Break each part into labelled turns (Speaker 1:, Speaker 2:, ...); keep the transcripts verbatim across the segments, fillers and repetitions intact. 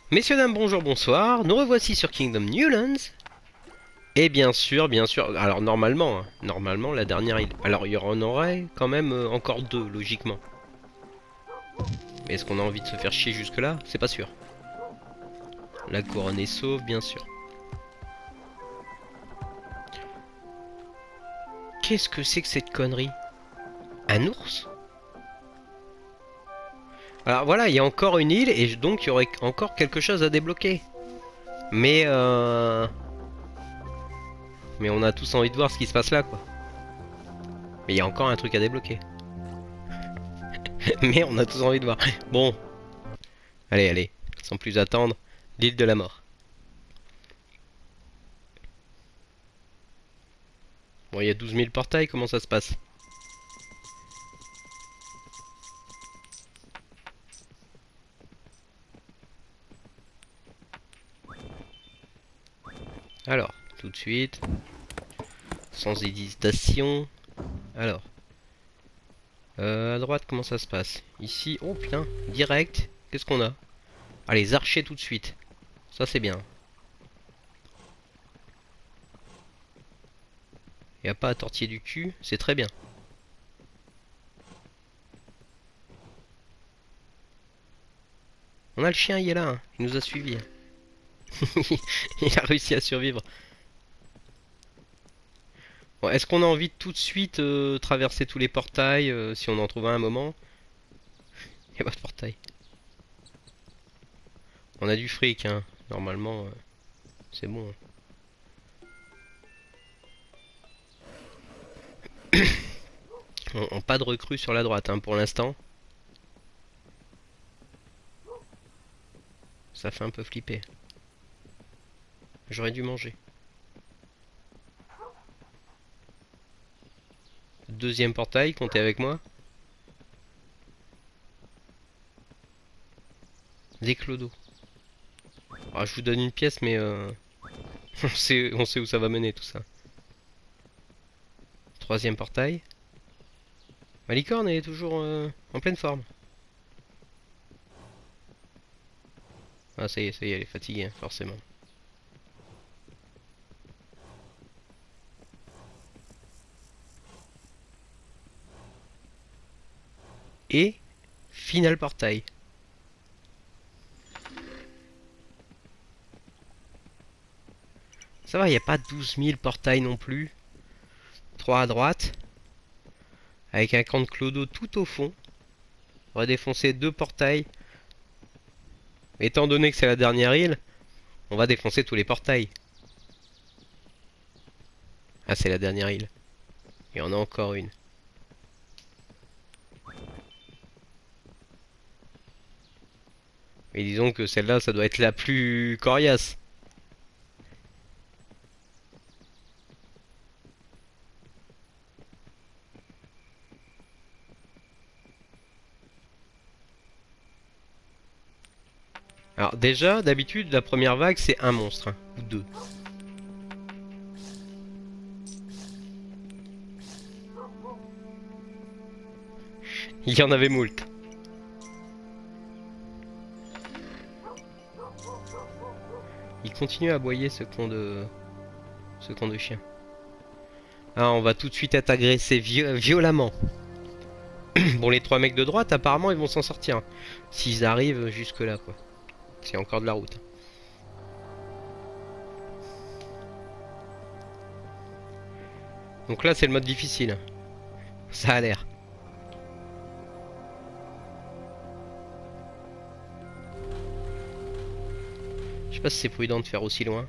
Speaker 1: Messieurs, dames, bonjour, bonsoir. Nous revoici sur Kingdom Newlands. Et bien sûr, bien sûr. Alors, normalement, hein, normalement, la dernière île. Alors, il y en aurait quand même euh, encore deux, logiquement. Mais est-ce qu'on a envie de se faire chier jusque-là? C'est pas sûr. La couronne est sauve, bien sûr. Qu'est-ce que c'est que cette connerie? Un ours? Alors voilà, il y a encore une île et donc il y aurait encore quelque chose à débloquer. Mais euh... Mais on a tous envie de voir ce qui se passe là, quoi. Mais il y a encore un truc à débloquer. Mais on a tous envie de voir. Bon, allez, allez, sans plus attendre, l'île de la mort. Bon, il y a douze mille portails, comment ça se passe? Alors, tout de suite, sans hésitation. Alors, euh, à droite, comment ça se passe? Ici, oh putain, direct, qu'est-ce qu'on a? Ah, les archers tout de suite. Ça, c'est bien. Il n'y a pas à tortiller du cul, c'est très bien. On a le chien, il est là, hein. Il nous a suivis. Il a réussi à survivre. Bon, est-ce qu'on a envie de tout de suite euh, traverser tous les portails euh, si on en trouve un, un moment? Il n'y a pas de portail. On a du fric, hein. Normalement, euh, c'est bon. On, on- pas de recrues sur la droite, hein, pour l'instant. Ça fait un peu flipper. J'aurais dû manger. Deuxième portail, comptez avec moi. Des clodos. Ah, je vous donne une pièce, mais euh, on sait, on sait où ça va mener tout ça. Troisième portail. Ma licorne est toujours euh, en pleine forme. Ah, ça y est, ça y est, elle est fatiguée, hein, forcément. Et final portail. Ça va, il n'y a pas douze mille portails non plus. Trois à droite. Avec un camp de clodo tout au fond. On va défoncer deux portails. Étant donné que c'est la dernière île, on va défoncer tous les portails. Ah, c'est la dernière île. Il y en a encore une. Mais disons que celle-là, ça doit être la plus coriace. Alors déjà, d'habitude, la première vague, c'est un monstre, hein, ou deux. Il y en avait moult. Il continue à aboyer ce con de... ce con de chien. Ah, on va tout de suite être agressé vi violemment. Bon, les trois mecs de droite, apparemment, ils vont s'en sortir. S'ils arrivent jusque là, quoi. C'est encore de la route. Donc là, c'est le mode difficile. Ça a l'air. Je sais pas si c'est prudent de faire aussi loin.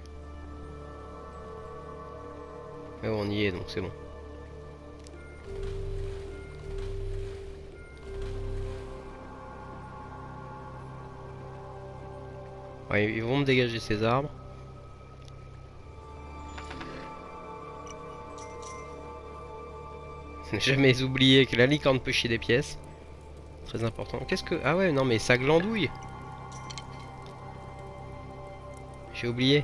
Speaker 1: Mais bon, on y est, donc c'est bon. Ouais, ils vont me dégager ces arbres. Ne jamais oublier que la licorne peut chier des pièces. Très important. Qu'est-ce que... Ah ouais, non mais ça glandouille. J'ai oublié.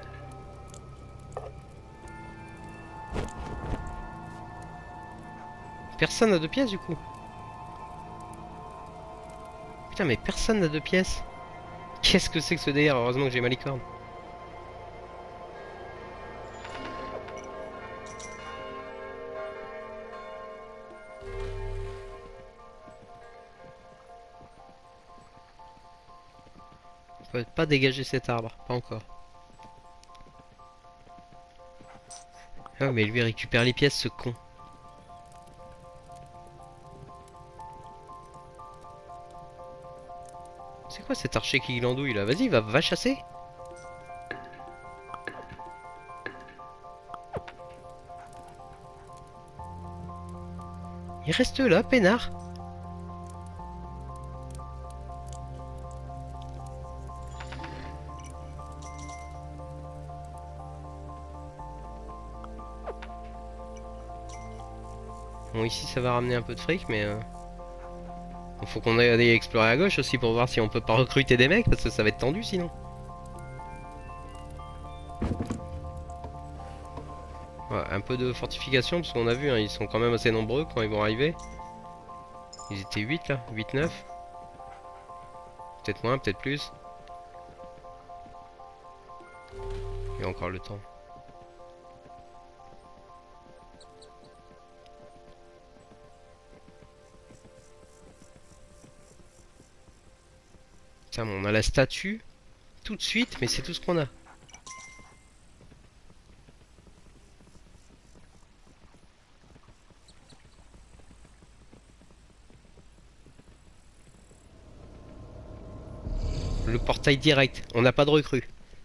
Speaker 1: Personne n'a deux pièces du coup. Putain mais personne n'a deux pièces. Qu'est-ce que c'est que ce délire? Heureusement que j'ai ma licorne. On peut pas dégager cet arbre, pas encore. Ah mais lui récupère les pièces, ce con. C'est quoi cet archer qui glandouille là? Vas-y, va, va chasser. Il reste là, peinard. Bon, ici ça va ramener un peu de fric, mais... Euh... Faut qu'on aille aller explorer à gauche aussi pour voir si on peut pas recruter des mecs, parce que ça va être tendu sinon. Ouais, un peu de fortification, parce qu'on a vu, hein, ils sont quand même assez nombreux quand ils vont arriver. Ils étaient huit là, huit neuf. Peut-être moins, peut-être plus. Il y a encore le temps. Tiens, on a la statue tout de suite, mais c'est tout ce qu'on a. Le portail direct, on n'a pas de recrue.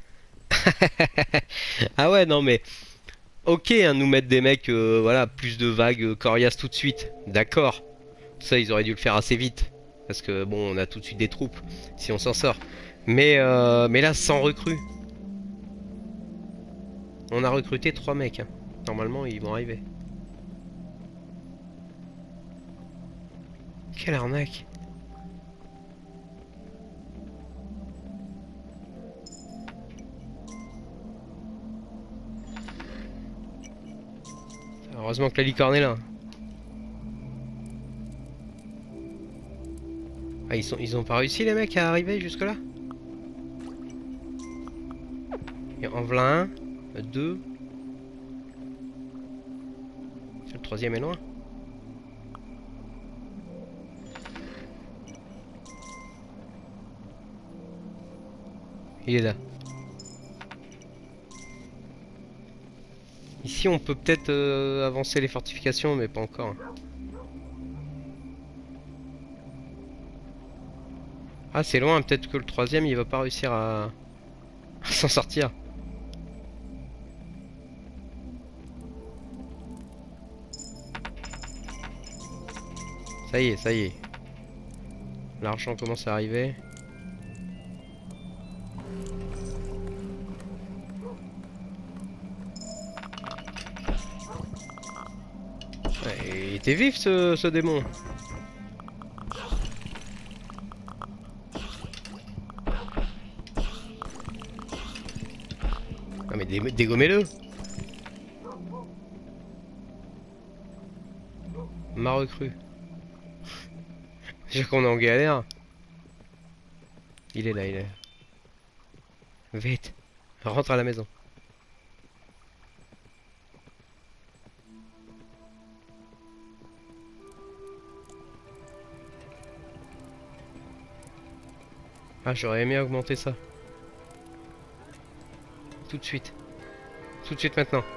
Speaker 1: Ah ouais, non mais... Ok, hein, nous mettre des mecs, euh, voilà, plus de vagues euh, coriaces tout de suite. D'accord. Ça, ils auraient dû le faire assez vite. Parce que bon, on a tout de suite des troupes, si on s'en sort. Mais, euh, mais là, sans recrue. On a recruté trois mecs. Hein. Normalement, ils vont arriver. Quelle arnaque. Heureusement que la licorne est là. Ah, ils, sont, ils ont pas réussi les mecs à arriver jusque là. Et en voilà un, deux. Le troisième est loin. Il est là. Ici on peut peut-être euh, avancer les fortifications mais pas encore. Ah c'est loin, peut-être que le troisième il va pas réussir à, à s'en sortir. Ça y est, ça y est. L'argent commence à arriver. Ouais, il était vif ce, ce démon. Ah mais dé dégommez-le. Ma recrue. Je crois qu'on est en galère. Il est là, il est là. Vite. Rentre à la maison. Ah, j'aurais aimé augmenter ça. Tout de suite. Tout de suite maintenant.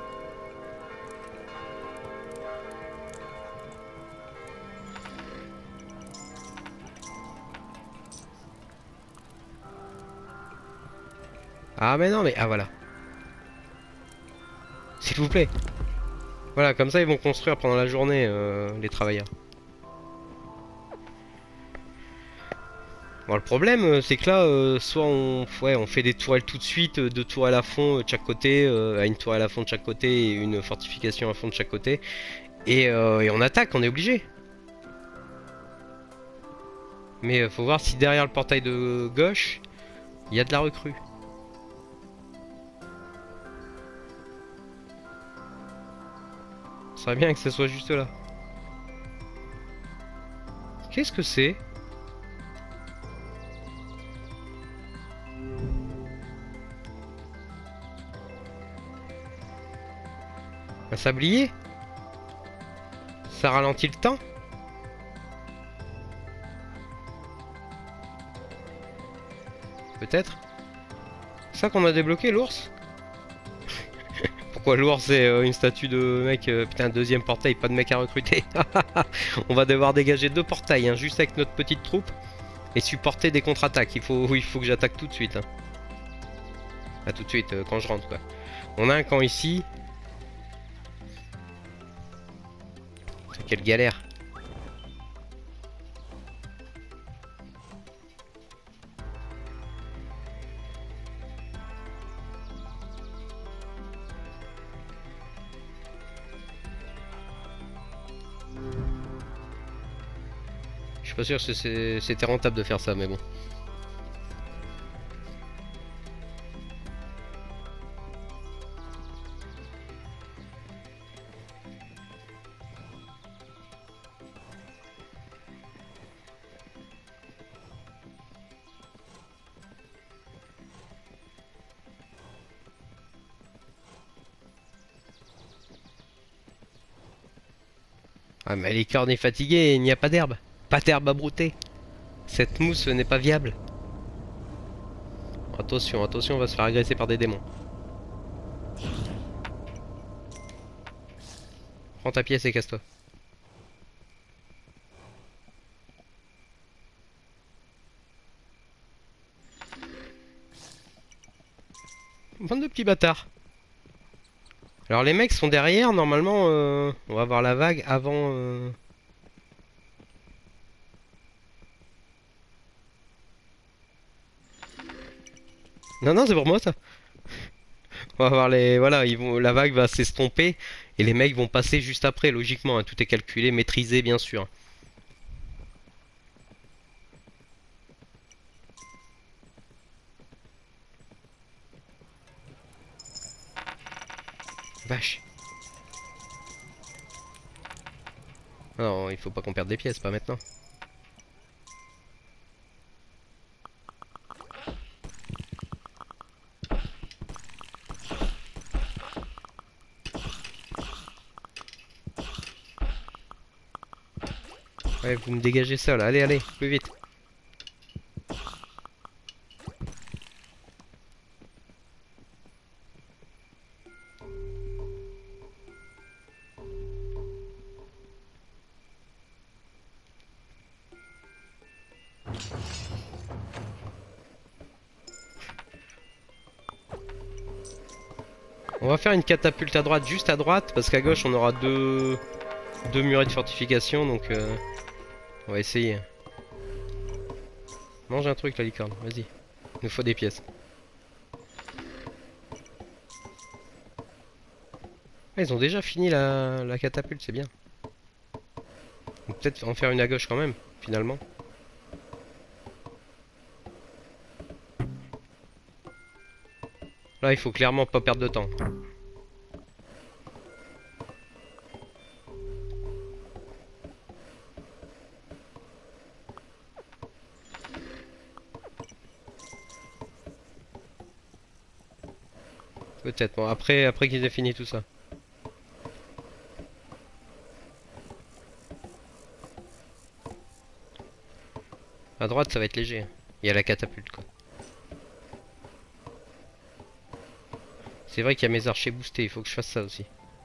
Speaker 1: Ah mais non mais... Ah voilà. S'il vous plaît. Voilà, comme ça ils vont construire pendant la journée, euh, les travailleurs. Bon, le problème, euh, c'est que là, euh, soit on, ouais, on fait des tourelles tout de suite, euh, deux tourelles à fond euh, de chaque côté, euh, à une tourelle à fond de chaque côté et une fortification à fond de chaque côté. Et, euh, et on attaque, on est obligé. Mais euh, faut voir si derrière le portail de gauche, il y a de la recrue. Ça serait bien que ce soit juste là. Qu'est-ce que c'est? Un sablier? Ça ralentit le temps? Peut-être. C'est ça qu'on a débloqué, l'ours? Pourquoi l'ours c'est euh, une statue de mec? euh, Putain, deuxième portail, pas de mec à recruter. On va devoir dégager deux portails, hein, juste avec notre petite troupe. Et supporter des contre-attaques. Il faut, il faut que j'attaque tout de suite. Hein. Ah, tout de suite, euh, quand je rentre, quoi. On a un camp ici. Quelle galère. Je suis pas sûr que c'était rentable de faire ça, mais bon. Ah mais les cornes est fatigué, il n'y a pas d'herbe. Pas d'herbe à brouter. Cette mousse n'est pas viable. Attention, attention, on va se faire agresser par des démons. Prends ta pièce et casse-toi. Bande de petits bâtards. Alors les mecs sont derrière, normalement euh, on va avoir la vague avant... Euh... Non non c'est pour moi ça. On va voir les... Voilà, ils vont... la vague va s'estomper et les mecs vont passer juste après, logiquement, hein. Tout est calculé, maîtrisé bien sûr. Vache. Non, il faut pas qu'on perde des pièces, pas maintenant. Ouais, vous me dégagez ça là, allez, allez, plus vite. On va faire une catapulte à droite, juste à droite, parce qu'à gauche on aura deux, deux murets de fortification, donc euh, on va essayer. Mange un truc la licorne, vas-y. Il nous faut des pièces. Ah, ils ont déjà fini la, la catapulte, c'est bien. On peut peut-être en faire une à gauche quand même, finalement. Là, il faut clairement pas perdre de temps. Peut-être, bon, après, après qu'ils aient fini tout ça. À droite, ça va être léger. Il y a la catapulte, quoi. C'est vrai qu'il y a mes archers boostés, il faut que je fasse ça aussi.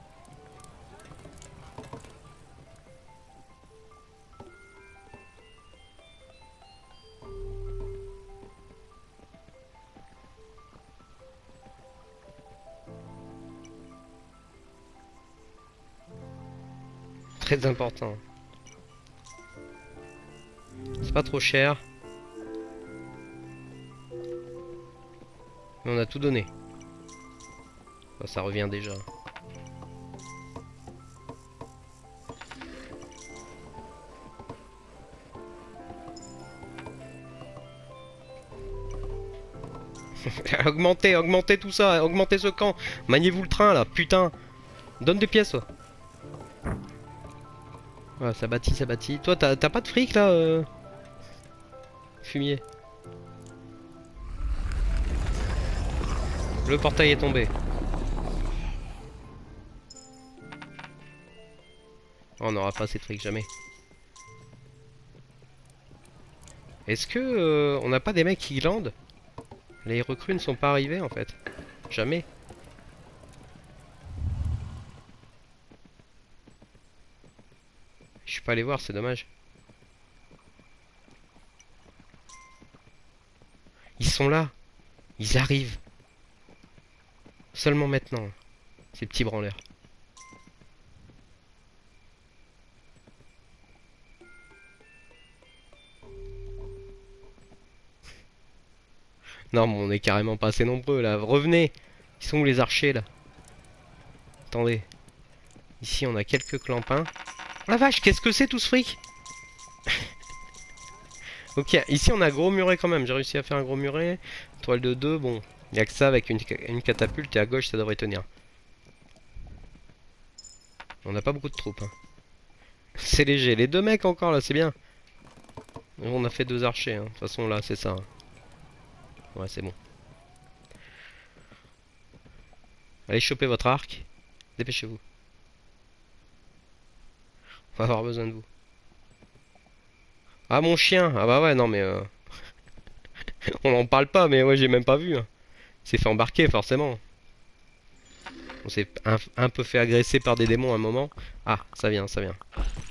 Speaker 1: Très important. C'est pas trop cher. Mais on a tout donné. Enfin, ça revient déjà. Augmentez, augmentez tout ça, augmentez ce camp. Maniez-vous le train là, putain. Donne des pièces. Toi. Voilà, ça bâtit, ça bâtit. Toi, t'as pas de fric là euh... Fumier. Le portail est tombé. Oh, on n'aura pas assez de fric, jamais. Est-ce que euh, on n'a pas des mecs qui landent? Les recrues ne sont pas arrivés en fait. Jamais. Je suis pas allé voir, c'est dommage. Ils sont là. Ils arrivent. Seulement maintenant. Ces petits branleurs. Non, mais on est carrément pas assez nombreux là. Revenez. Ils sont où les archers là? Attendez. Ici on a quelques clampins. Oh la vache, qu'est-ce que c'est tout ce fric? Ok, ici on a un gros muret quand même. J'ai réussi à faire un gros muret. Toile de deux, bon. Il n'y a que ça avec une, une catapulte et à gauche ça devrait tenir. On n'a pas beaucoup de troupes. Hein. C'est léger. Les deux mecs encore là, c'est bien. On a fait deux archers. Hein. De toute façon là, c'est ça. Hein. Ouais, c'est bon. Allez choper votre arc. Dépêchez-vous. On va avoir besoin de vous. Ah mon chien. Ah bah ouais, non mais... Euh... on n'en parle pas, mais ouais, j'ai même pas vu. Hein. Il s'est fait embarquer forcément. On s'est un, un peu fait agresser par des démons à un moment. Ah, ça vient, ça vient.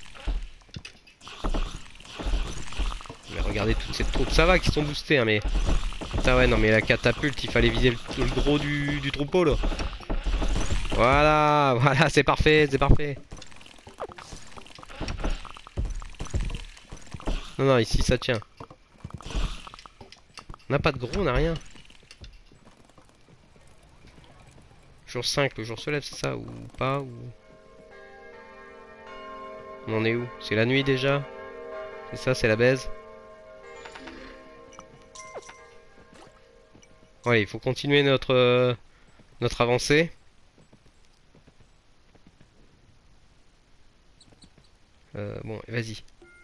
Speaker 1: Mais regardez toutes ces troupes. Ça va qu'ils sont boostés, hein, mais... Putain, ouais, non, mais la catapulte, il fallait viser le, le gros du, du troupeau, là. Voilà, voilà, c'est parfait, c'est parfait. Non, non, ici, ça tient. On n'a pas de gros, on n'a rien. Jour cinq, le jour se lève, c'est ça? Ou pas ou... On en est où? C'est la nuit déjà? C'est ça, c'est la baise? Ouais, il faut continuer notre, euh, notre avancée. Euh, bon, vas-y.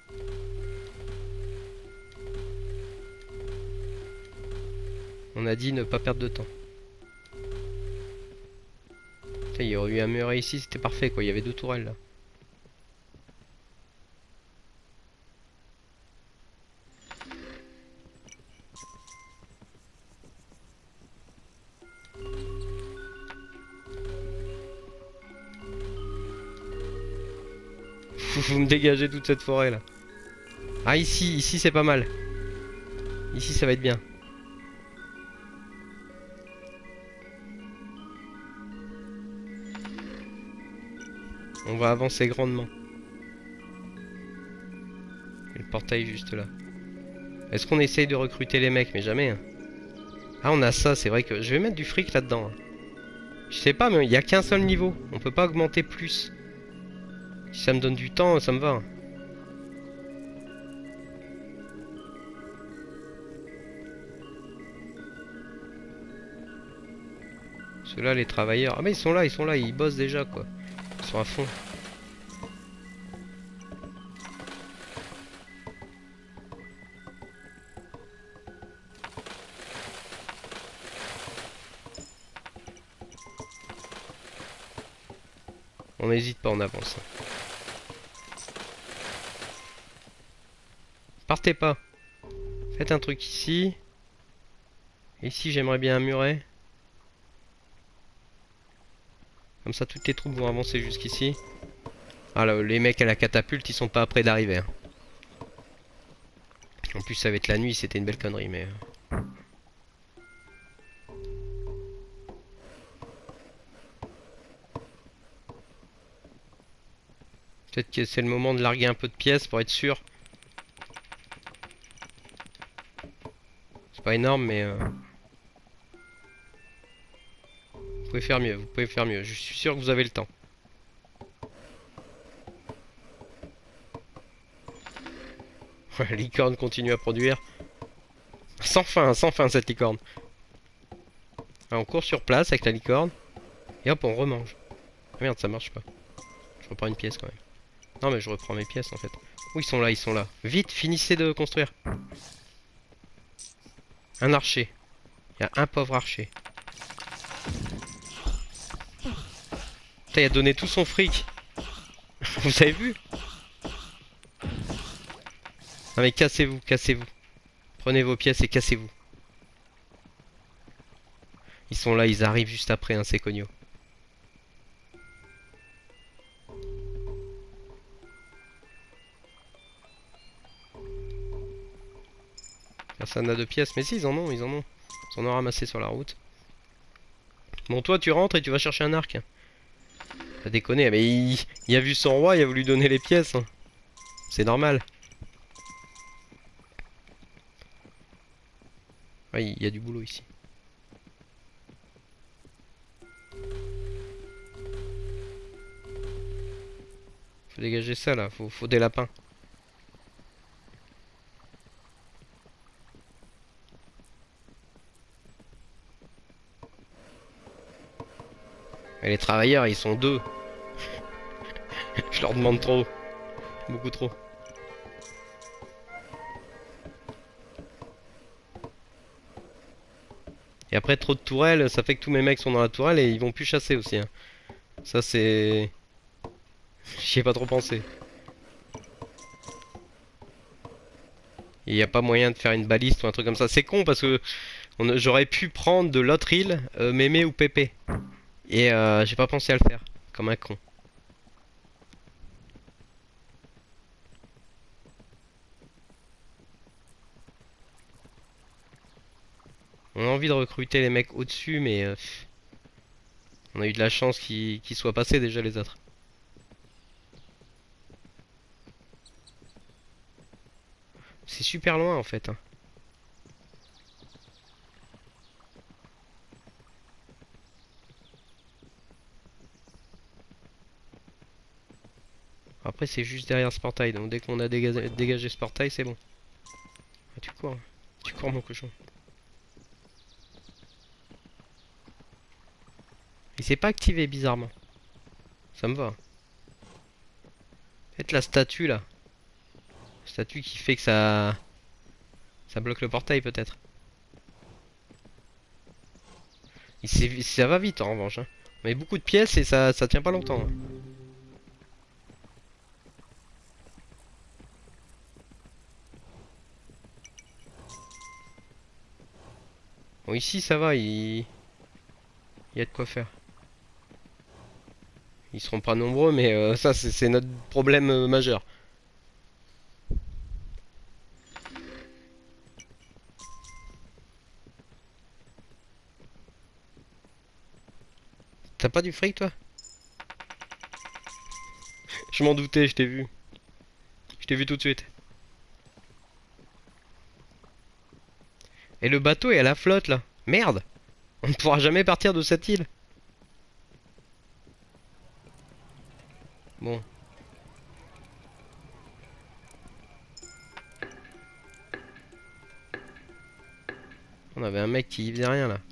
Speaker 1: On a dit ne pas perdre de temps. Putain, il y aurait eu un muret ici, c'était parfait quoi, il y avait deux tourelles là. Vous me dégagez toute cette forêt là. Ah ici, ici c'est pas mal. Ici ça va être bien. On va avancer grandement. Et le portail juste là. Est-ce qu'on essaye de recruter les mecs? Mais jamais. Hein. Ah on a ça, c'est vrai que... Je vais mettre du fric là-dedans. Hein. Je sais pas, mais il n'y a qu'un seul niveau. On peut pas augmenter plus. Si ça me donne du temps, ça me va. Hein. Ceux-là, les travailleurs... Ah mais ils sont là, ils sont là, ils bossent déjà quoi. Ils sont à fond. On n'hésite pas, on avance. Partez pas. Faites un truc ici. Ici, j'aimerais bien un muret. Comme ça, toutes les troupes vont avancer jusqu'ici. Ah là, les mecs à la catapulte, ils sont pas près d'arriver. Hein. En plus, ça va être la nuit, c'était une belle connerie, mais... Peut-être que c'est le moment de larguer un peu de pièces pour être sûr. C'est pas énorme, mais... Euh... Vous pouvez faire mieux, vous pouvez faire mieux. Je suis sûr que vous avez le temps. La licorne continue à produire. Sans fin, sans fin cette licorne. Alors, on court sur place avec la licorne. Et hop, on remange. Ah merde, ça marche pas. Je reprends une pièce quand même. Non mais je reprends mes pièces en fait. Où ils sont là, ils sont là. Vite, finissez de construire. Un archer. Il y a un pauvre archer. Putain, il a donné tout son fric. Vous avez vu? Non mais cassez-vous, cassez-vous. Prenez vos pièces et cassez-vous. Ils sont là, ils arrivent juste après, hein, ces cognos. Personne n'a de pièces, mais si, ils en ont, ils en ont. Ils en ont ramassé sur la route. Bon, toi, tu rentres et tu vas chercher un arc. T'as déconné, mais il... il a vu son roi, il a voulu donner les pièces. Hein. C'est normal. Ouais, il y a du boulot ici. Faut dégager ça là, faut, faut des lapins. Et les travailleurs, ils sont deux. Je leur demande trop. Beaucoup trop. Et après, trop de tourelles, ça fait que tous mes mecs sont dans la tourelle et ils vont plus chasser aussi. Hein. Ça, c'est... J'y ai pas trop pensé. Il n'y a pas moyen de faire une baliste ou un truc comme ça. C'est con parce que on- j'aurais pu prendre de l'autre île, euh, Mémé ou Pépé. Et euh, j'ai pas pensé à le faire. Comme un con. On a envie de recruter les mecs au-dessus, mais... euh, on a eu de la chance qu'ils qu'ils soient passés déjà les autres. C'est super loin en fait. Hein. Après c'est juste derrière ce portail, donc dès qu'on a dégagé, dégagé ce portail c'est bon. Ah, tu cours, hein. Tu cours mon cochon. Il s'est pas activé bizarrement. Ça me va. Peut-être la statue là. La statue qui fait que ça... Ça bloque le portail peut-être. Il s'est- Ça va vite en revanche. Hein. On met beaucoup de pièces et ça, ça tient pas longtemps. Hein. Bon ici ça va, il... il y a de quoi faire. Ils seront pas nombreux mais euh, ça c'est c'est notre problème euh, majeur. T'as pas du fric toi? Je m'en doutais, je t'ai vu. Je t'ai vu tout de suite. Et le bateau est à la flotte là. Merde! On ne pourra jamais partir de cette île. Bon. On avait un mec qui y faisait rien là.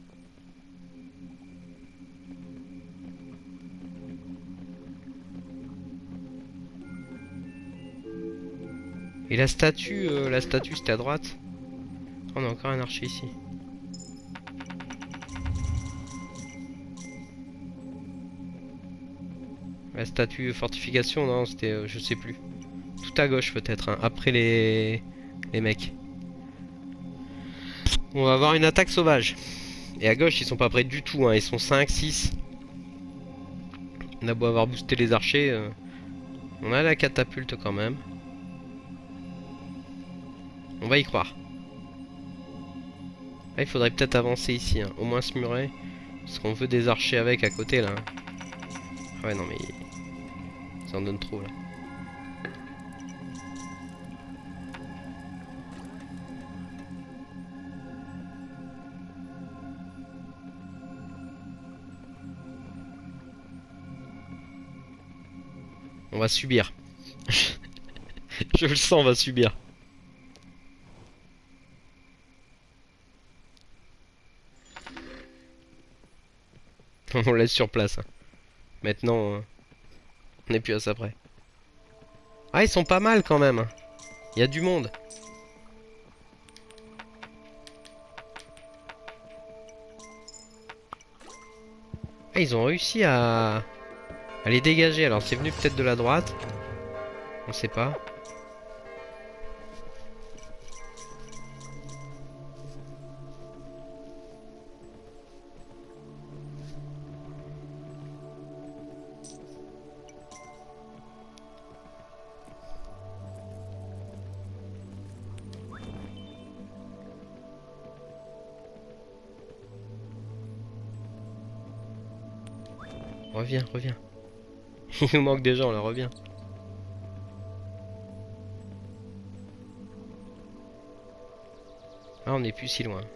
Speaker 1: Et la statue, euh, la statue c'était à droite. On a encore un archer ici. La statue fortification, non, c'était, euh, je sais plus. Tout à gauche peut-être, hein, après les... les mecs. On va avoir une attaque sauvage. Et à gauche, ils sont pas prêts du tout, hein, ils sont cinq, six. On a beau avoir boosté les archers. Euh... On a la catapulte quand même. On va y croire. Là, il faudrait peut-être avancer ici, hein, au moins se murer. Parce qu'on veut des archers avec à côté là. Ah ouais, non mais... Ça en donne trop là. On va subir. Je le sens, on va subir. On laisse sur place. Hein. Maintenant, euh, on n'est plus à ça près. Ah, ils sont pas mal quand même. Il y a du monde. Ah, ils ont réussi à... Elle est dégagée, alors c'est venu peut-être de la droite. On sait pas. Reviens, reviens. Il nous manque des gens là, reviens. Ah, on n'est plus si loin.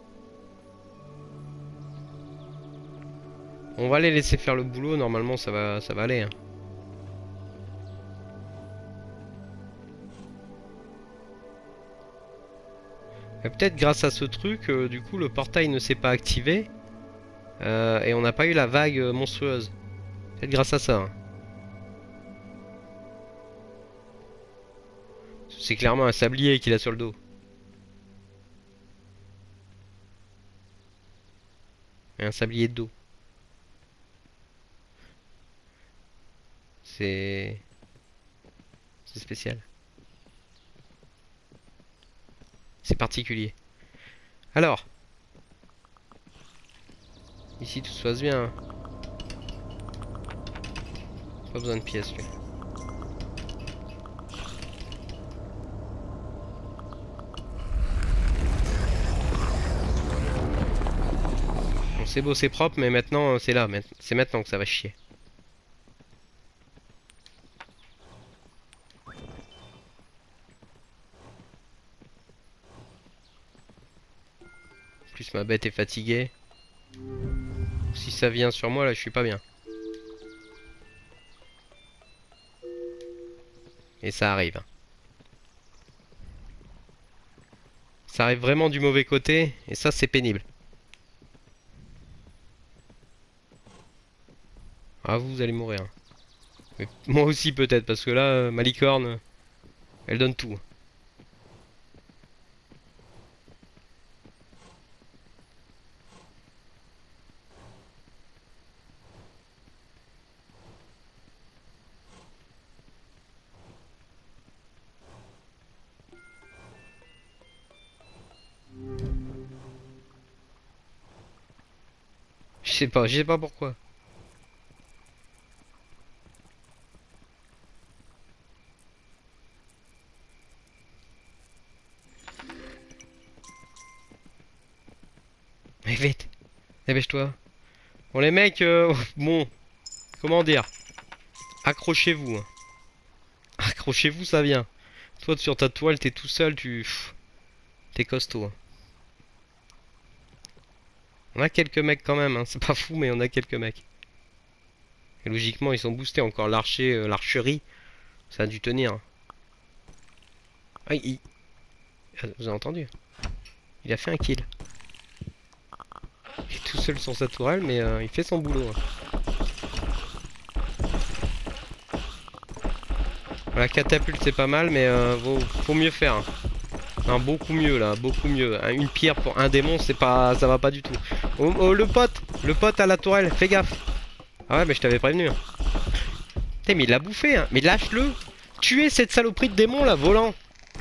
Speaker 1: On va les laisser faire le boulot, normalement ça va, ça va aller. Hein. Peut-être grâce à ce truc, euh, du coup le portail ne s'est pas activé. Euh, et on n'a pas eu la vague euh, monstrueuse. Peut-être grâce à ça. Hein. C'est clairement un sablier qu'il a sur le dos. Et un sablier de dos. C'est... C'est spécial. C'est particulier. Alors. Ici tout se passe bien. Pas besoin de pièces lui. Bon, c'est beau, c'est propre, mais maintenant c'est là. C'est maintenant que ça va chier. En plus ma bête est fatiguée. Si ça vient sur moi là, je suis pas bien. Et ça arrive. Ça arrive vraiment du mauvais côté, et ça c'est pénible. Ah, vous, vous allez mourir. Mais moi aussi peut-être, parce que là, euh, ma licorne, elle donne tout. Je sais pas, je sais pas pourquoi. Mais vite, dépêche-toi. Bon les mecs, euh, bon, comment dire, accrochez-vous. Hein. Accrochez-vous, ça vient. Toi sur ta toile, t'es tout seul, tu... T'es costaud. Hein. On a quelques mecs quand même, hein. C'est pas fou, mais on a quelques mecs. Et logiquement, ils sont boostés encore l'archer, euh, l'archerie. Ça a dû tenir. Ah, il... Vous avez entendu? Il a fait un kill. Il est tout seul sur sa tourelle, mais euh, il fait son boulot. Hein. La catapulte c'est pas mal, mais euh, faut, faut mieux faire. Hein. Non, beaucoup mieux là, beaucoup mieux. Une pierre pour un démon, c'est pas, ça va pas du tout. Oh, oh, le pote, le pote à la tourelle, fais gaffe. Ah ouais, mais je t'avais prévenu. Hein. Putain, mais il l'a bouffé, hein. Mais lâche-le. Tuez cette saloperie de démon là, volant.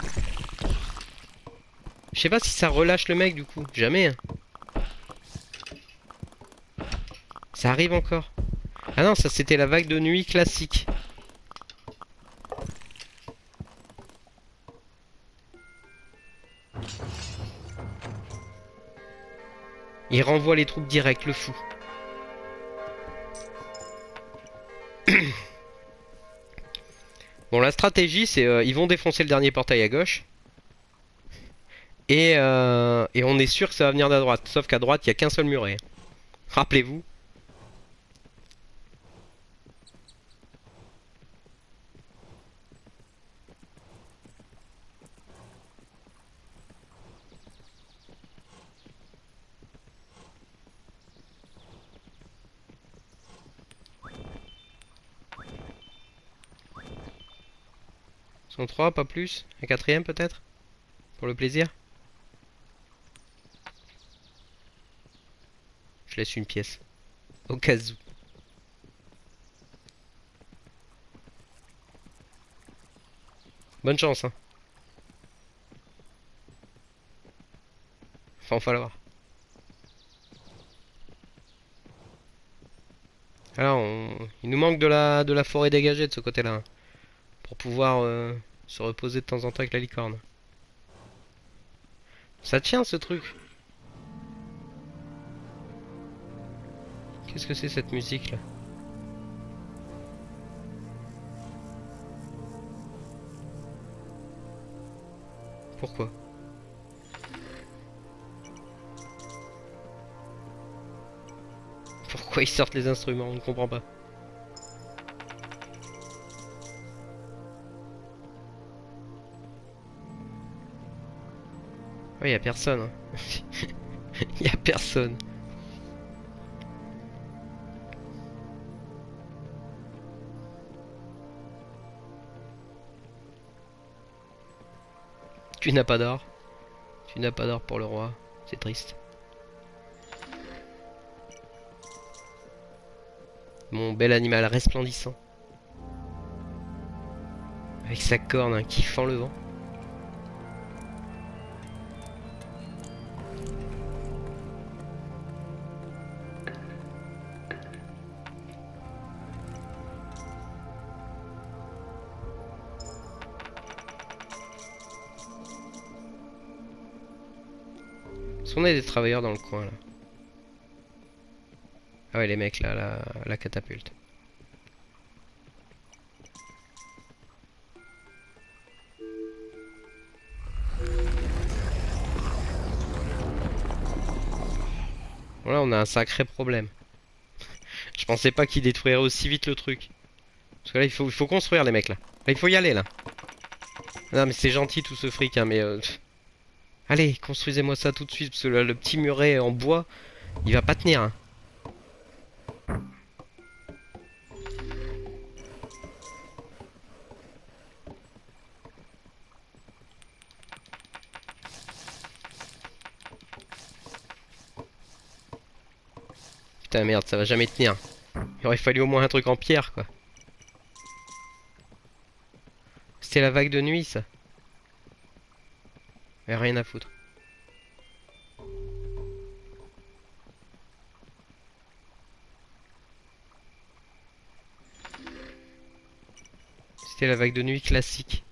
Speaker 1: Je sais pas si ça relâche le mec du coup, jamais. Hein. Ça arrive encore. Ah non, ça c'était la vague de nuit classique. Il renvoie les troupes directes, le fou. Bon, la stratégie, c'est euh, ils vont défoncer le dernier portail à gauche. Et, euh, et on est sûr que ça va venir de la droite. Sauf qu'à droite, il n'y a qu'un seul muret. Rappelez-vous. Sont trois, pas plus. Un quatrième peut-être. Pour le plaisir. Je laisse une pièce. Au cas où. Bonne chance, hein. Enfin, on va voir. Alors, on... il nous manque de la, de la forêt dégagée de ce côté-là, hein, pour pouvoir euh, se reposer de temps en temps avec la licorne. Ça tient ce truc. Qu'est-ce que c'est cette musique là? Pourquoi? Pourquoi ils sortent les instruments? On ne comprend pas. Ouais, y a personne. Hein. Y a personne. Tu n'as pas d'or. Tu n'as pas d'or pour le roi. C'est triste. Mon bel animal resplendissant. Avec sa corne, hein, kiffant le vent. Est-ce qu'on a des travailleurs dans le coin là? Ah ouais, les mecs là, la, la catapulte. Voilà, on a un sacré problème. Je pensais pas qu'ils détruiraient aussi vite le truc. Parce que là, il faut, il faut construire les mecs là. Là, il faut y aller là. Non mais c'est gentil tout ce fric, hein, mais... Euh... Allez, construisez-moi ça tout de suite, parce que le, le petit muret en bois, il va pas tenir. Hein. Putain merde, ça va jamais tenir. Il aurait fallu au moins un truc en pierre, quoi. C'était la vague de nuit, ça. Y a rien à foutre. C'était la vague de nuit classique.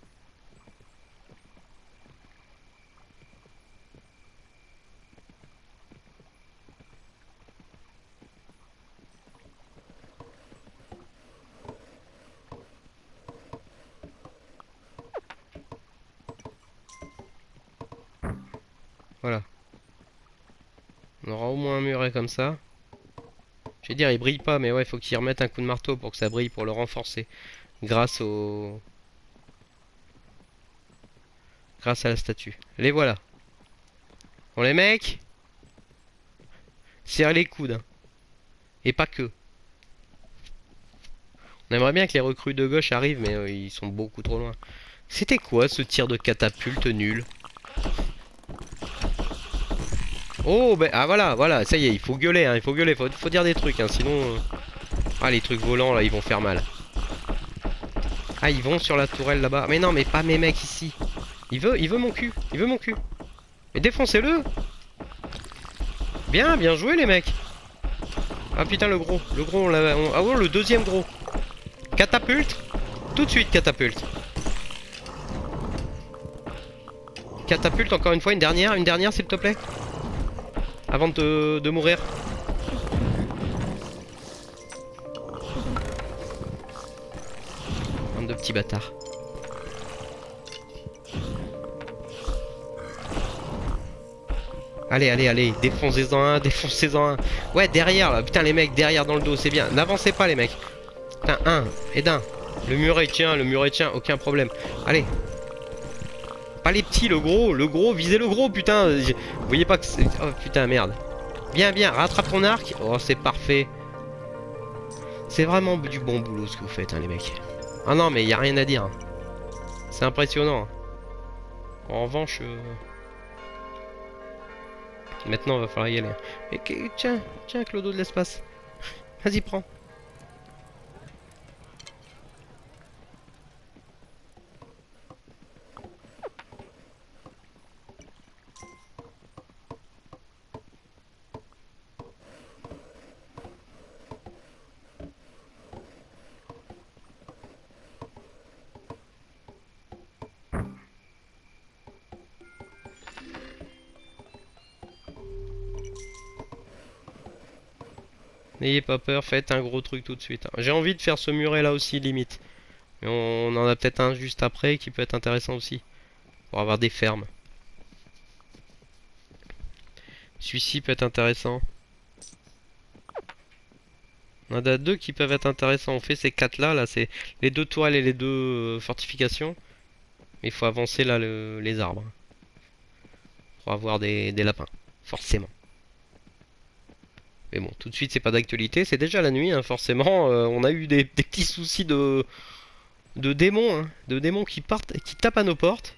Speaker 1: Voilà. On aura au moins un muret comme ça. Je vais dire, il brille pas, mais ouais, il faut qu'il remette un coup de marteau pour que ça brille, pour le renforcer. Grâce au... Grâce à la statue. Les voilà. Bon les mecs, serrez les coudes. Hein. Et pas que. On aimerait bien que les recrues de gauche arrivent, mais euh, ils sont beaucoup trop loin. C'était quoi ce tir de catapulte nul? Oh, ben, ah voilà, voilà, ça y est, il faut gueuler, hein, il faut gueuler, faut, faut dire des trucs, hein, sinon... Euh... Ah, les trucs volants, là, ils vont faire mal. Ah, ils vont sur la tourelle, là-bas. Mais non, mais pas mes mecs, ici. Il veut, il veut mon cul, il veut mon cul. Mais défoncez-le. Bien, bien joué, les mecs. Ah, putain, le gros, le gros, on l'a... On... Ah, ouais, le deuxième gros. Catapulte. Tout de suite, catapulte. Catapulte, encore une fois, une dernière, une dernière, s'il te plaît. Avant de, de mourir. Bande de petits bâtards. Allez, allez, allez, défoncez-en un, défoncez-en un. Ouais, derrière, là, putain, les mecs, derrière dans le dos, c'est bien. N'avancez pas, les mecs. Putain, un, et d'un. Le muret tient, le muret tient, aucun problème. Allez. Pas les petits, le gros, le gros, visez le gros, putain. Vous voyez pas que c'est... Oh, putain, merde. Bien, bien, rattrape ton arc. Oh, c'est parfait. C'est vraiment du bon boulot, ce que vous faites, hein, les mecs. Ah non, mais y a rien à dire. Hein. C'est impressionnant. En revanche... Euh... Maintenant, il va falloir y aller. Et que... Tiens, tiens, Clodo de l'espace. Vas-y, prends. N'ayez pas peur, faites un gros truc tout de suite. J'ai envie de faire ce muret là aussi limite. Mais on en a peut-être un juste après qui peut être intéressant aussi. Pour avoir des fermes. Celui-ci peut être intéressant. On en a deux qui peuvent être intéressants. On fait ces quatre là, là c'est les deux toiles et les deux euh, fortifications. Mais il faut avancer là le, les arbres. Pour avoir des, des lapins. Forcément. Mais bon, tout de suite c'est pas d'actualité. C'est déjà la nuit, hein, forcément. Euh, on a eu des, des petits soucis de, de démons. Hein, de démons qui partent et qui tapent à nos portes.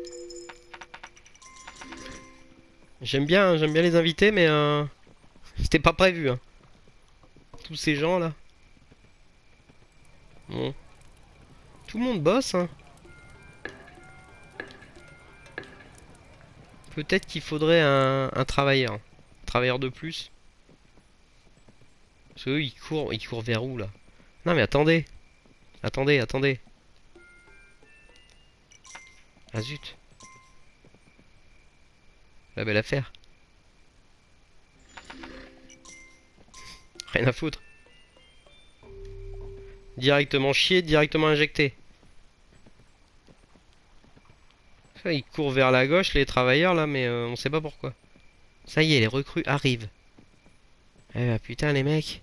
Speaker 1: J'aime bien, j'aime bien les inviter, mais euh, c'était pas prévu. Hein. Tous ces gens là. Bon. Tout le monde bosse, hein. Peut-être qu'il faudrait un, un travailleur. Un travailleur de plus. Parce qu'eux, ils courent, ils courent vers où, là? Non, mais attendez. Attendez, attendez. Ah, zut. La belle affaire. Rien à foutre. Directement chier, directement injecté. Ça, ils courent vers la gauche, les travailleurs, là, mais euh, on sait pas pourquoi. Ça y est, les recrues arrivent. Eh bah, putain, les mecs.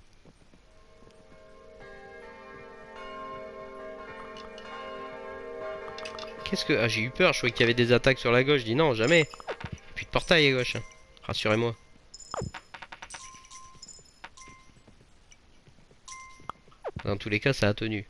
Speaker 1: Qu'est-ce que... Ah, j'ai eu peur, je croyais qu'il y avait des attaques sur la gauche. Je dis non, jamais. Plus de portail à gauche. Rassurez-moi. Dans tous les cas, ça a tenu.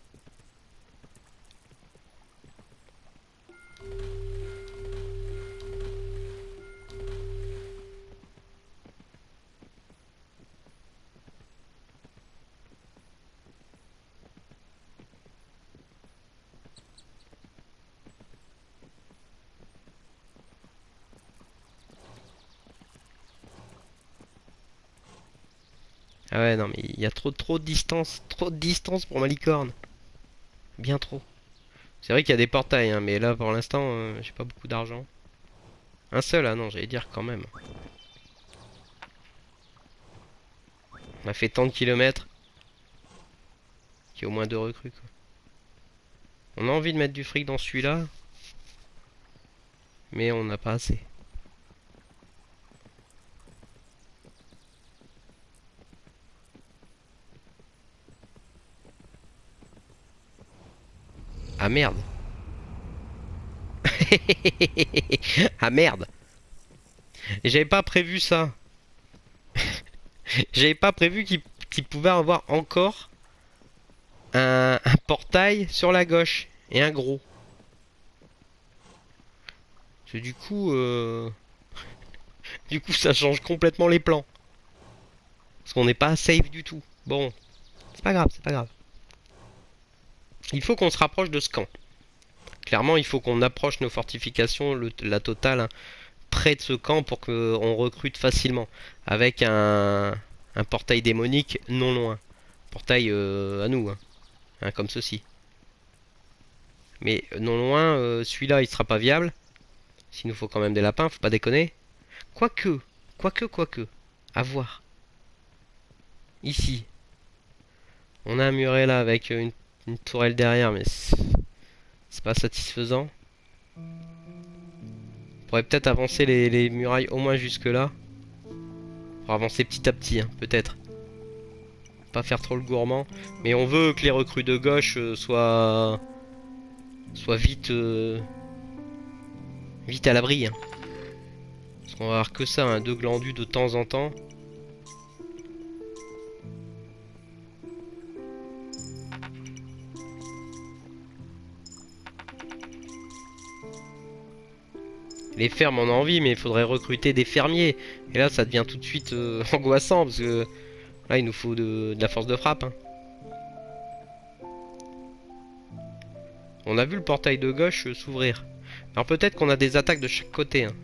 Speaker 1: Ah ouais, non, mais il y a trop, trop de distance. Trop de distance pour ma licorne. Bien trop. C'est vrai qu'il y a des portails, hein, mais là, pour l'instant, euh, j'ai pas beaucoup d'argent. Un seul, ah non, j'allais dire quand même. On a fait tant de kilomètres. Qu'il y a au moins deux recrues, quoi. On a envie de mettre du fric dans celui-là. Mais on n'a pas assez. Ah merde. Ah merde. J'avais pas prévu ça. J'avais pas prévu qu'il qu'il pouvait avoir encore un, un portail sur la gauche. Et un gros. Parce que du coup... Euh... Du coup ça change complètement les plans. Parce qu'on n'est pas safe du tout. Bon. C'est pas grave, c'est pas grave. Il faut qu'on se rapproche de ce camp. Clairement, il faut qu'on approche nos fortifications, le, la totale, hein, près de ce camp pour qu'on recrute facilement. Avec un, un portail démonique non loin. Portail euh, à nous, hein, hein, comme ceci. Mais non loin, euh, celui-là, il sera pas viable. S'il nous faut quand même des lapins, faut pas déconner. Quoique, quoique, quoique. À voir. Ici. On a un muret là avec une, une tourelle derrière, mais c'est pas satisfaisant. On pourrait peut-être avancer les, les murailles au moins jusque là. Pour avancer petit à petit, hein, peut-être. Pas faire trop le gourmand. Mais on veut que les recrues de gauche euh, soient... soient vite... Euh... vite à l'abri. Hein. Parce qu'on va avoir que ça, hein, deux glandus de temps en temps. Les fermes, on a envie, mais il faudrait recruter des fermiers. Et là, ça devient tout de suite euh, angoissant, parce que là, il nous faut de, de la force de frappe. Hein. On a vu le portail de gauche euh, s'ouvrir. Alors peut-être qu'on a des attaques de chaque côté. Hein.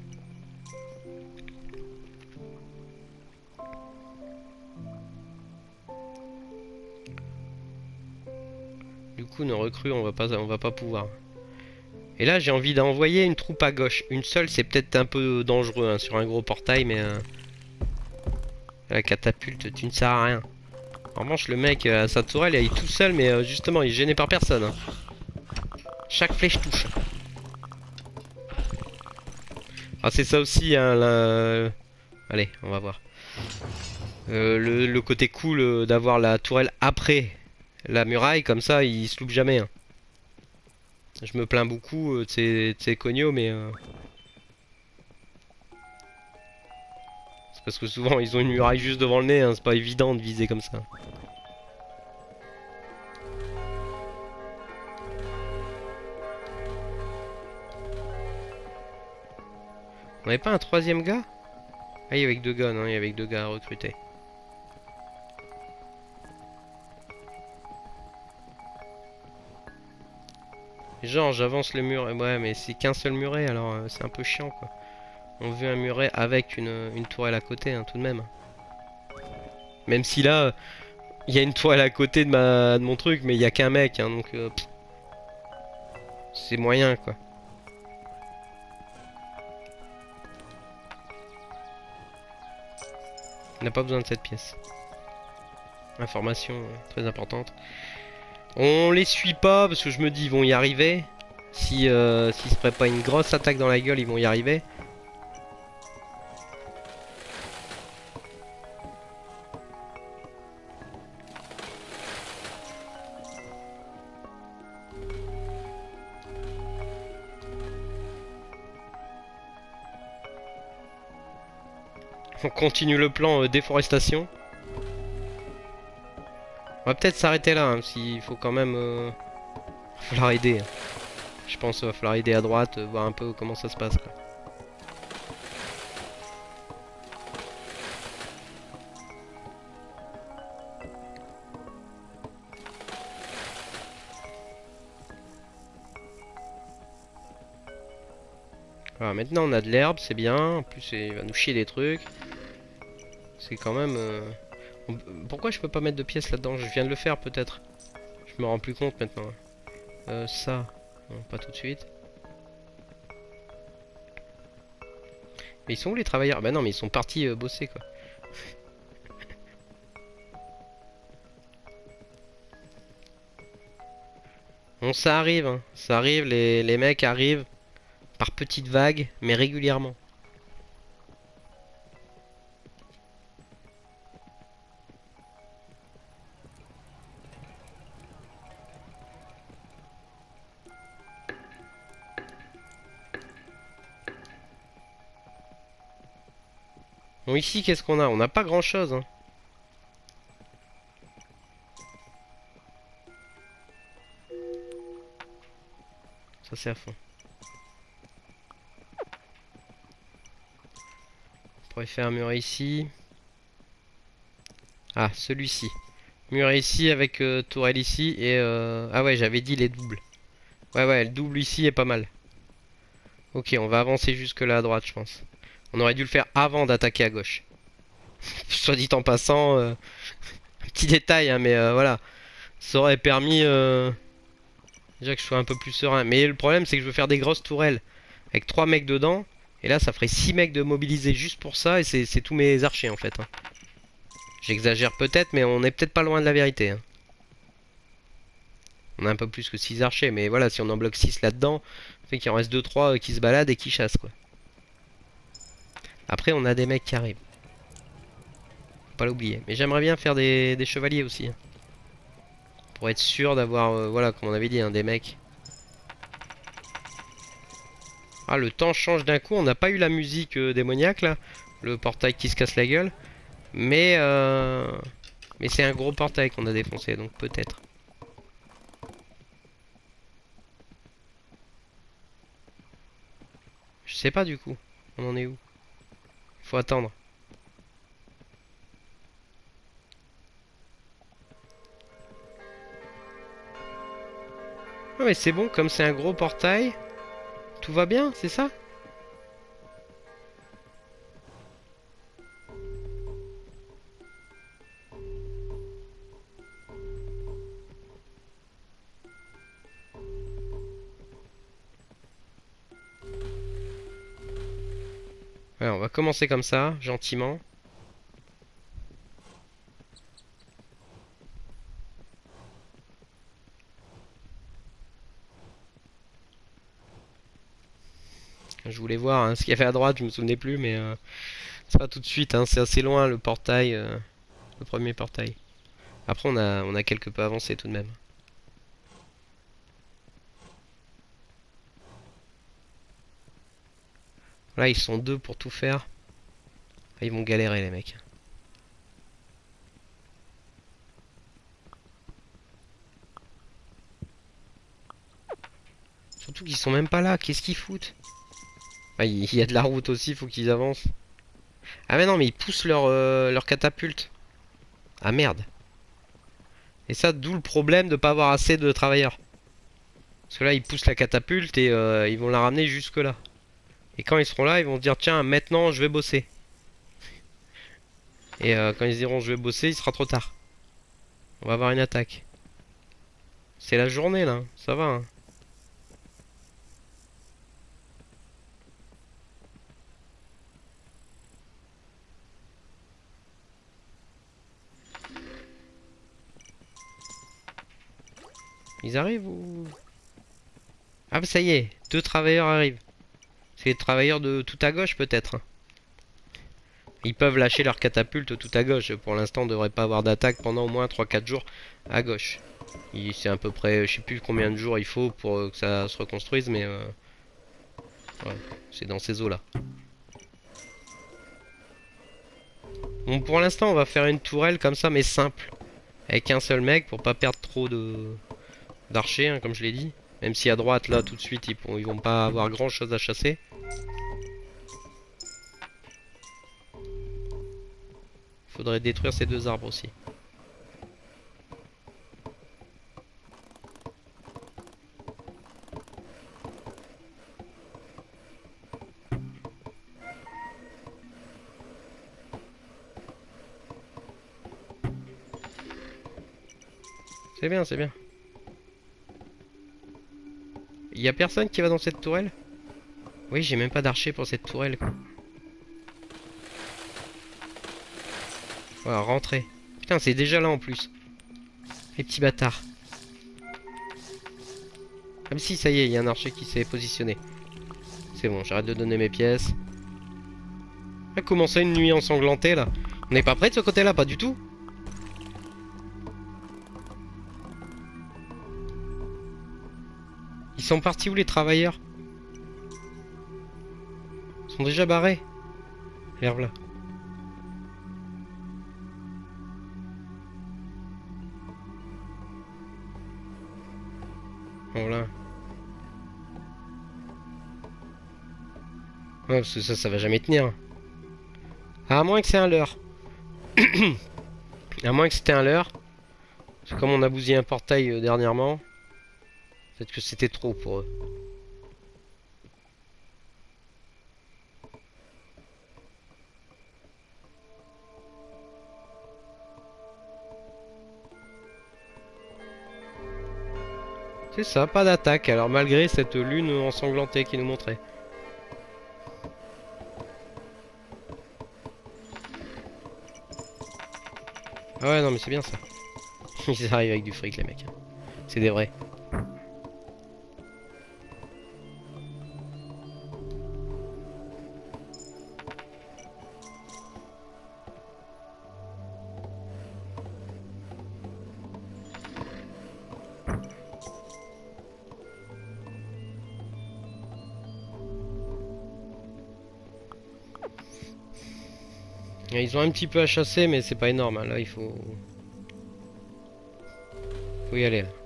Speaker 1: Du coup, nos recrues, on va pas, on va pas pouvoir. Et là, j'ai envie d'envoyer une troupe à gauche. Une seule, c'est peut-être un peu dangereux hein, sur un gros portail, mais... Euh... La catapulte, tu ne sers à rien. En revanche, le mec à sa tourelle, il est tout seul, mais euh, justement, il est gêné par personne. Hein. Chaque flèche touche. Ah, c'est ça aussi, hein, la... Allez, on va voir. Euh, le, le côté cool euh, d'avoir la tourelle après la muraille, comme ça, il se loupe jamais. Hein. Je me plains beaucoup euh, de ces cognos, mais... Euh... C'est parce que souvent, ils ont une muraille juste devant le nez, hein, c'est pas évident de viser comme ça. On avait pas un troisième gars? Ah, il y avait que deux gars, non, il y avait que deux gars à recruter. Genre, j'avance le mur. Ouais, mais c'est qu'un seul muret, alors euh, c'est un peu chiant, quoi. On veut un muret avec une, une tourelle à côté, hein, tout de même. Même si là, il y a une tourelle à côté de, ma, de mon truc, mais il y a qu'un mec, hein, donc... Euh, c'est moyen, quoi. On n'a pas besoin de cette pièce. Information euh, très importante. On les suit pas, parce que je me dis, ils vont y arriver. Si euh, s'ils se préparent une grosse attaque dans la gueule, ils vont y arriver. On continue le plan euh, déforestation. On va peut-être s'arrêter là, hein, s'il faut quand même... Euh... falloir aider. Hein. Je pense qu'il va falloir aider à droite, euh, voir un peu comment ça se passe. Quoi. Voilà, maintenant on a de l'herbe, c'est bien. En plus, il va nous chier des trucs. C'est quand même... Euh... On... Pourquoi je peux pas mettre de pièces là-dedans? Je viens de le faire peut-être. Je me rends plus compte maintenant. Euh, ça, non, pas tout de suite. Mais ils sont où les travailleurs? Bah non, mais ils sont partis euh, bosser quoi. Bon, ça arrive, hein. Ça arrive, les, les mecs arrivent par petites vagues, mais régulièrement. Bon, ici, qu'est-ce qu'on a? On n'a pas grand-chose, hein. Ça, c'est à fond. On pourrait faire un mur ici. Ah, celui-ci. Mur ici avec euh, tourelle ici et... Euh... Ah ouais, j'avais dit les doubles. Ouais, ouais, le double ici est pas mal. Ok, on va avancer jusque là à droite, je pense. On aurait dû le faire avant d'attaquer à gauche. Soit dit en passant, euh, un petit détail, hein, mais euh, voilà. Ça aurait permis euh, déjà que je sois un peu plus serein. Mais le problème, c'est que je veux faire des grosses tourelles avec trois mecs dedans. Et là, ça ferait six mecs de mobiliser juste pour ça. Et c'est tous mes archers, en fait. Hein. J'exagère peut-être, mais on est peut-être pas loin de la vérité. Hein. On a un peu plus que six archers, mais voilà, si on en bloque six là-dedans, ça fait qu'il en reste deux trois qui se baladent et qui chassent, quoi. Après, on a des mecs qui arrivent. Faut pas l'oublier. Mais j'aimerais bien faire des, des chevaliers aussi. Hein. Pour être sûr d'avoir, euh, voilà, comme on avait dit, hein, des mecs. Ah, le temps change d'un coup. On n'a pas eu la musique euh, démoniaque, là. Le portail qui se casse la gueule. Mais, euh... mais c'est un gros portail qu'on a défoncé, donc peut-être. Je sais pas du coup. On en est où? Faut attendre. Ah mais c'est bon, comme c'est un gros portail, tout va bien, c'est ça? Ouais, on va commencer comme ça, gentiment. Je voulais voir hein, ce qu'il y avait à droite, je me souvenais plus, mais euh, c'est pas tout de suite, hein, c'est assez loin le portail, euh, le premier portail. Après on a, on a quelque peu avancé tout de même. Là ils sont deux pour tout faire. Ah, ils vont galérer les mecs. Surtout qu'ils sont même pas là, qu'est-ce qu'ils foutent? Ah, il y a de la route aussi, faut qu'ils avancent. Ah mais non mais ils poussent leur, euh, leur catapulte. Ah merde. Et ça d'où le problème de pas avoir assez de travailleurs. Parce que là ils poussent la catapulte et euh, ils vont la ramener jusque là. Et quand ils seront là ils vont se dire tiens maintenant je vais bosser. Et euh, quand ils diront je vais bosser il sera trop tard. On va avoir une attaque. C'est la journée là, ça va hein. Ils arrivent ou... Ah bah ça y est, deux travailleurs arrivent. C'est les travailleurs de tout à gauche peut-être. Ils peuvent lâcher leur catapulte tout à gauche. Pour l'instant on devrait pas avoir d'attaque pendant au moins trois quatre jours à gauche. C'est à peu près, je sais plus combien de jours il faut pour euh, que ça se reconstruise mais... Euh, ouais, c'est dans ces eaux là. Bon pour l'instant on va faire une tourelle comme ça mais simple. Avec un seul mec pour pas perdre trop de d'archers hein, comme je l'ai dit. Même si à droite là tout de suite ils, ils vont pas avoir grand chose à chasser. Faudrait détruire ces deux arbres aussi. C'est bien, c'est bien. Il y a personne qui va dans cette tourelle? Oui, j'ai même pas d'archer pour cette tourelle. Quoi. Voilà, rentrer. Putain, c'est déjà là en plus. Les petits bâtards. Ah mais si, ça y est, il y a un archer qui s'est positionné. C'est bon, j'arrête de donner mes pièces. Ah, comment ça, une nuit ensanglantée, là? On n'est pas près de ce côté-là, pas du tout. Ils sont partis où, les travailleurs? Ils sont déjà barrés. Regarde là. Voilà. Ouais, parce que ça, ça va jamais tenir. À moins que c'est un leurre. À moins que c'était un leurre. Parce que comme on a bousillé un portail euh, dernièrement, peut-être que c'était trop pour eux. C'est ça, pas d'attaque, alors malgré cette lune ensanglantée qui nous montrait. Ah ouais, non mais c'est bien ça. Ils arrivent avec du fric les mecs. C'est des vrais. Ils ont un petit peu à chasser mais c'est pas énorme hein. Là il faut... Faut y aller là.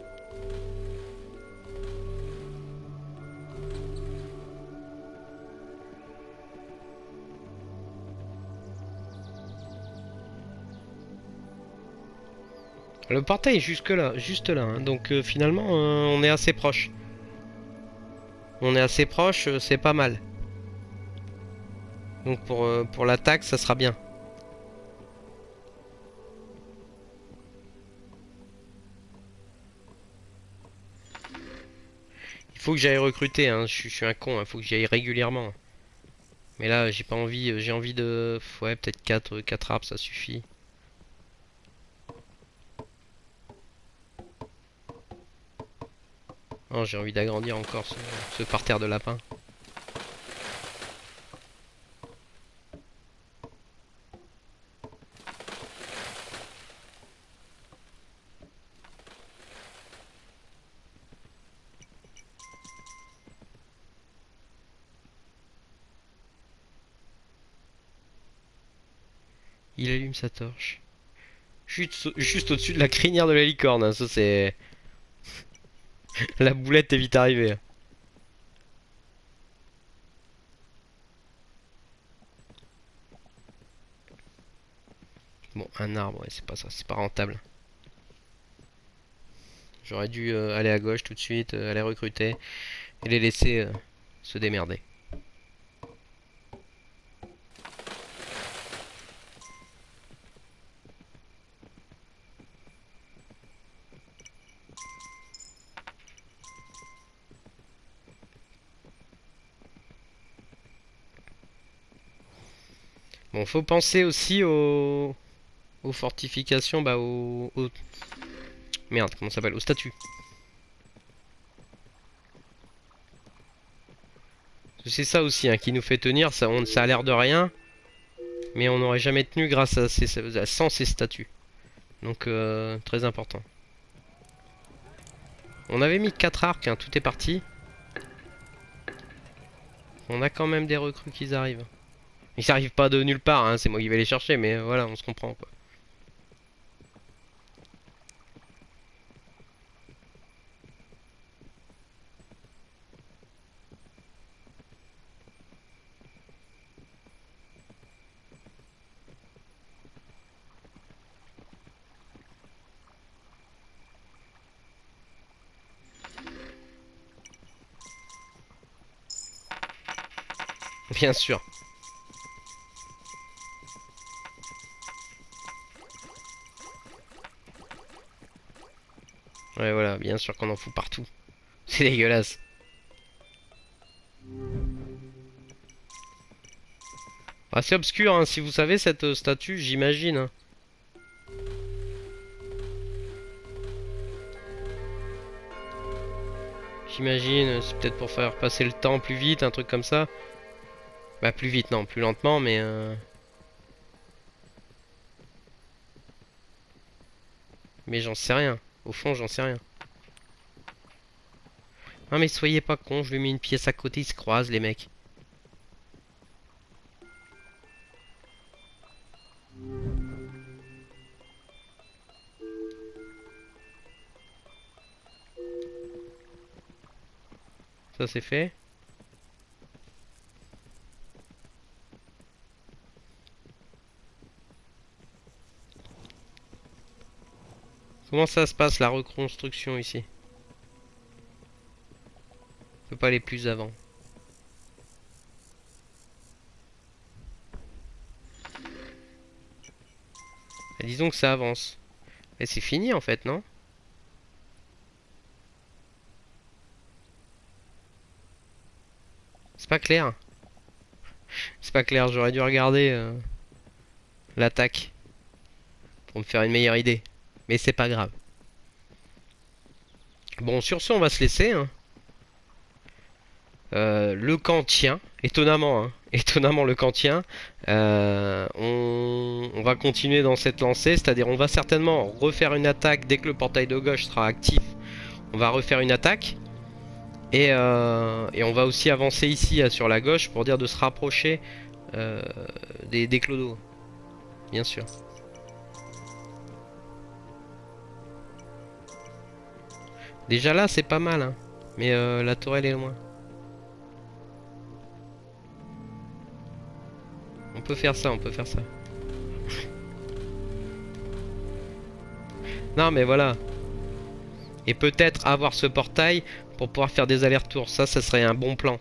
Speaker 1: Le portail est jusque là, juste là hein. Donc euh, finalement euh, on est assez proche. On est assez proche, euh, c'est pas mal. Donc pour, euh, pour l'attaque ça sera bien. Il faut que j'aille recruter, hein. je, je suis un con, il hein. Faut que j'y aille régulièrement. Mais là j'ai pas envie, j'ai envie de... Ouais peut-être quatre, quatre arbres ça suffit. Oh, j'ai envie d'agrandir encore ce, ce parterre de lapins. Il allume sa torche. Juste, juste au-dessus de la crinière de la licorne, hein. Ça c'est... La boulette est vite arrivée. Bon, un arbre, ouais, c'est pas ça, c'est pas rentable. J'aurais dû euh, aller à gauche tout de suite, euh, aller recruter et les laisser euh, se démerder. Bon, faut penser aussi aux, aux fortifications, bah aux, aux... Merde, comment ça s'appelle? Aux statues. C'est ça aussi hein, qui nous fait tenir, ça, on, ça a l'air de rien, mais on n'aurait jamais tenu grâce à ces, sans ces statues. Donc euh, très important. On avait mis quatre arcs, hein, tout est parti. On a quand même des recrues qui arrivent. Ils arrivent pas de nulle part, hein, c'est moi qui vais les chercher, mais euh, voilà, on se comprend quoi. Bien sûr. Ouais voilà, bien sûr qu'on en fout partout. C'est dégueulasse. Assez obscur, hein, si vous savez cette euh, statue, j'imagine. Hein. J'imagine, c'est peut-être pour faire passer le temps plus vite, un truc comme ça. Bah plus vite, non, plus lentement, mais... Euh... Mais j'en sais rien. Au fond, j'en sais rien. Non mais soyez pas cons, je lui mets une pièce à côté, ils se croisent les mecs. Ça c'est fait. Comment ça se passe la reconstruction ici? On peut pas aller plus avant. Et disons que ça avance. Et c'est fini en fait, non? C'est pas clair. C'est pas clair, j'aurais dû regarder euh, l'attaque pour me faire une meilleure idée. Mais c'est pas grave. Bon, sur ce, on va se laisser. Hein. Euh, le camp tient, étonnamment, hein. Étonnamment le camp tient. Euh, on, on va continuer dans cette lancée, c'est-à-dire on va certainement refaire une attaque dès que le portail de gauche sera actif. On va refaire une attaque. Et, euh, et on va aussi avancer ici sur la gauche pour dire de se rapprocher euh, des, des clodos. Bien sûr. Déjà là c'est pas mal hein. Mais euh, la tourelle est loin. On peut faire ça, on peut faire ça. Non mais voilà. Et peut-être avoir ce portail pour pouvoir faire des allers-retours. Ça, ça serait un bon plan.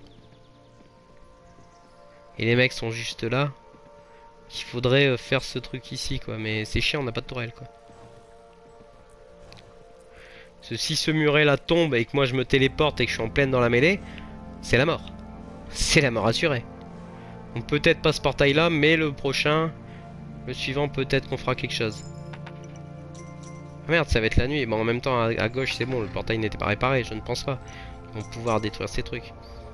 Speaker 1: Et les mecs sont juste là. Il faudrait faire ce truc ici quoi. Mais c'est chiant, on n'a pas de tourelle quoi. Parce que si ce muret là tombe et que moi je me téléporte et que je suis en pleine dans la mêlée, c'est la mort. C'est la mort assurée. Donc peut-être pas ce portail là, mais le prochain, le suivant peut-être qu'on fera quelque chose. Ah merde, ça va être la nuit. Bon en même temps à, à gauche c'est bon, le portail n'était pas réparé, je ne pense pas. Ils vont pouvoir détruire ces trucs.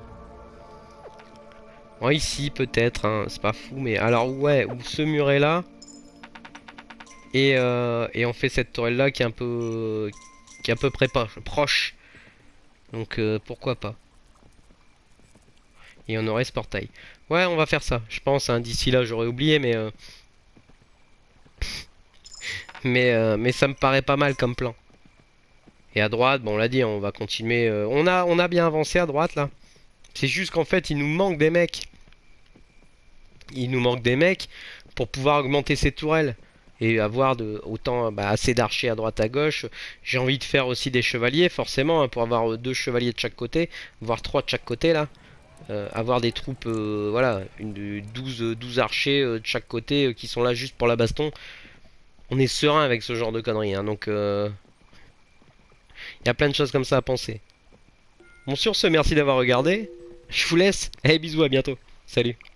Speaker 1: Bon ici peut-être, hein, c'est pas fou, mais alors ouais, ou ce muret là. Et, euh, et on fait cette tourelle là qui est un peu... qui est à peu près pas proche. Donc euh, pourquoi pas. Et on aurait ce portail. Ouais, on va faire ça. Je pense, hein, d'ici là, j'aurais oublié, mais... Euh, Mais, euh, mais ça me paraît pas mal comme plan. Et à droite, bon, on l'a dit, on va continuer. euh, on a, on a bien avancé à droite là. C'est juste qu'en fait, il nous manque des mecs. Il nous manque des mecs pour pouvoir augmenter ces tourelles. Et avoir de, autant bah, assez d'archers à droite à gauche. J'ai envie de faire aussi des chevaliers, forcément, hein, pour avoir euh, deux chevaliers de chaque côté, voire trois de chaque côté là. Euh, avoir des troupes, euh, voilà, une, douze, douze archers euh, de chaque côté euh, qui sont là juste pour la baston. On est serein avec ce genre de conneries, hein, donc euh, il y a plein de choses comme ça à penser. Bon, sur ce, merci d'avoir regardé. Je vous laisse. Et bisous, à bientôt. Salut.